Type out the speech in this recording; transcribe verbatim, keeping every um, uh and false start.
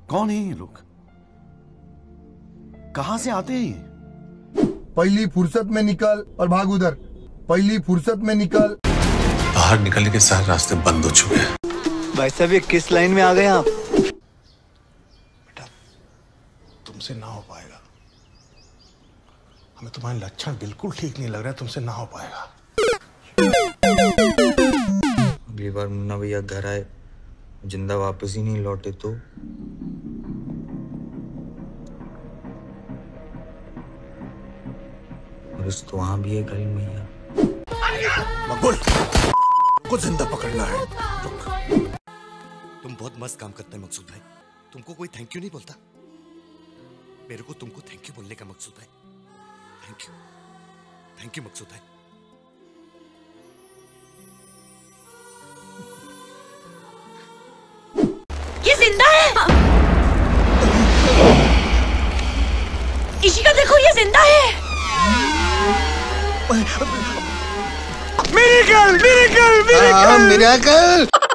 कौन है ये लोग? कहां से आते हैं ये? पहली फुर्सत में निकल और भाग उधर। पहली फुर्सत में निकल। बाहर निकलने के सारे रास्ते बंद हो चुके हैं। भाई साहब ये किस लाइन में आ गए आप? बेटा तुमसे ना हो पाएगा। हमें तुम्हारे लक्षण बिल्कुल ठीक नहीं लग रहा है, तुमसे ना हो पाएगा। अगली बार मुन्ना भैया घर आए जिंदा वापस ही नहीं लौटे तो और इस तो वहां भी है करीम भैया। मकबूल को जिंदा पकड़ना है। तुम बहुत मस्त काम करते हैं मकसूद भाई। तुमको कोई थैंक यू नहीं बोलता? मेरे को तुमको थैंक यू बोलने का मकसूद है। Thank you thank you Maqsood भाई। ये जिंदा है। इशिका देखो ये जिंदा है। Miracle miracle miracle miracle